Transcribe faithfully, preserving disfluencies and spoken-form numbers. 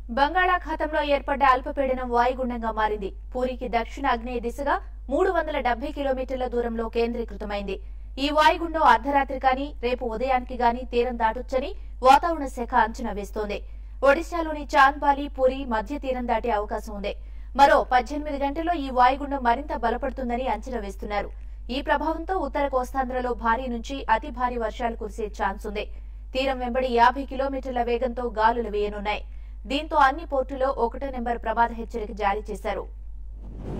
బంగాళాఖాతంలో ఏర్పడ్డ అల్పపీడనం వాయుగుండంగా మారింది. పూరికి దక్షిణ ఆగ్నేయ దిశగా మూడు వందల డెబ్బై కిలోమీటర్ల దూరంలో కేంద్రీకృతమైంది. ఈ వాయుగుండం అర్ధరాత్రి కానీ రేపు ఉదయానికి గానీ తీరం దాటొచ్చని వాతావరణ శాఖ అంచనా వేస్తోంది. ఒడిశాలోని చాంద్బాలి, పూరి మధ్య తీరం దాటే అవకాశం ఉంది. మరో పద్దెనిమిది గంటల్లో ఈ వాయుగుండం మరింత బలపడుతుందని అంచనా వేస్తున్నారు. ఈ ప్రభావంతో ఉత్తర కోస్తాంధ్రలో భారీ నుంచి అతి భారీ వర్షాలు కురిసే ఛాన్స్ ఉంది. తీరం వెంబడి యాభై కిలోమీటర్ల వేగంతో గాలులు వేయనున్నాయి. దీంతో అన్ని పోర్టులో ఒకటో నెంబర్ ప్రమాద హెచ్చరిక జారీ చేశారు.